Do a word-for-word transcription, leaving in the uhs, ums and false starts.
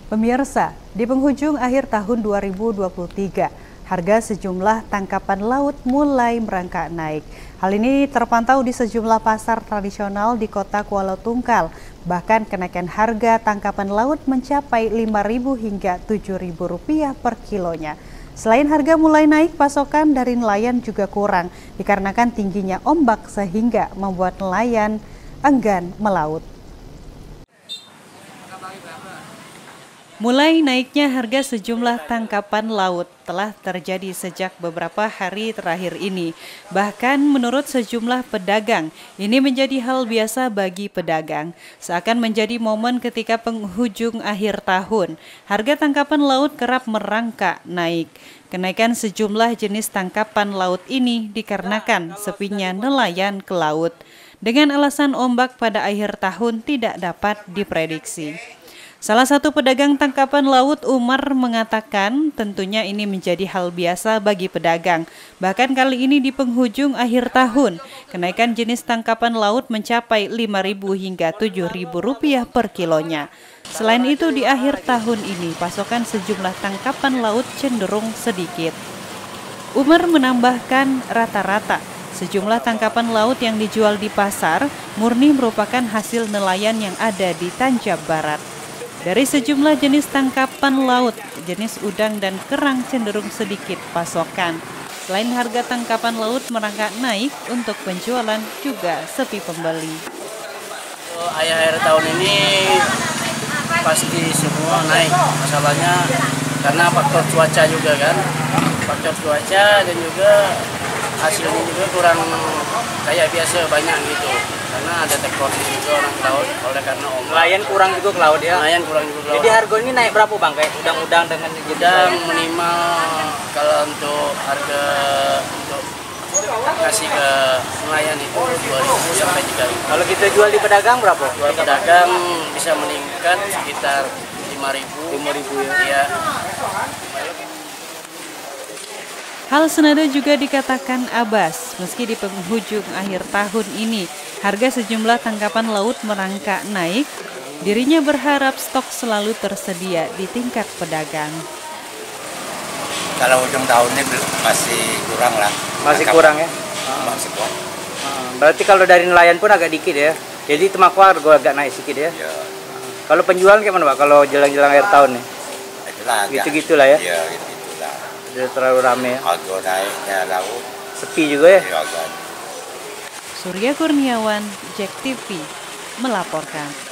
Pemirsa, di penghujung akhir tahun dua ribu dua puluh tiga, harga sejumlah tangkapan laut mulai merangkak naik. Hal ini terpantau di sejumlah pasar tradisional di kota Kuala Tungkal. Bahkan kenaikan harga tangkapan laut mencapai lima ribu hingga tujuh ribu rupiah per kilonya. Selain harga mulai naik, pasokan dari nelayan juga kurang dikarenakan tingginya ombak sehingga membuat nelayan enggan melaut. Mulai naiknya harga sejumlah tangkapan laut telah terjadi sejak beberapa hari terakhir ini. Bahkan menurut sejumlah pedagang, ini menjadi hal biasa bagi pedagang. Seakan menjadi momen ketika penghujung akhir tahun, harga tangkapan laut kerap merangkak naik. Kenaikan sejumlah jenis tangkapan laut ini dikarenakan sepinya nelayan ke laut. Dengan alasan ombak pada akhir tahun tidak dapat diprediksi. Salah satu pedagang tangkapan laut, Umar, mengatakan tentunya ini menjadi hal biasa bagi pedagang. Bahkan kali ini di penghujung akhir tahun, kenaikan jenis tangkapan laut mencapai lima ribu hingga tujuh ribu rupiah per kilonya. Selain itu di akhir tahun ini pasokan sejumlah tangkapan laut cenderung sedikit. Umar menambahkan rata-rata sejumlah tangkapan laut yang dijual di pasar murni merupakan hasil nelayan yang ada di Tanjab Barat. Dari sejumlah jenis tangkapan laut, jenis udang dan kerang cenderung sedikit pasokan. Selain harga tangkapan laut merangkak naik, untuk penjualan juga sepi pembeli. Akhir-akhir tahun ini pasti semua naik. Masalahnya karena faktor cuaca juga kan. Faktor cuaca dan juga hasilnya juga kurang kayak biasa banyak gitu. Karena ada tektonik juga orang ke laut, oleh karena ombak. Nelayan kurang juga ke laut ya? Nelayan kurang juga ke laut. Jadi harga ini naik berapa bang? Kayak udang-udang dengan udang minimal kalau untuk harga untuk kasih ke nelayan itu dua ribu sampai tiga ribu. Kalau kita jual di pedagang berapa? Jual pedagang bisa meningkat sekitar lima ribu. lima ribu ya? Iya. Hal senada juga dikatakan Abbas, meski di penghujung akhir tahun ini harga sejumlah tangkapan laut merangkak naik, dirinya berharap stok selalu tersedia di tingkat pedagang. Kalau ujung tahun ini masih kurang lah. Masih tangkapan. kurang ya? Masih kurang. Berarti kalau dari nelayan pun agak dikit ya? Jadi temaku harga agak naik sedikit ya? Ya. Kalau penjualan gimana Pak? Kalau jelang-jelang akhir tahun nih? Gitu-gitulah ya? Iya, gitu. Sudah terlalu ramai ya? Harga naiknya laut. Sepi juga ya? Ya, kan. Surya Kurniawan, Jack T V, melaporkan.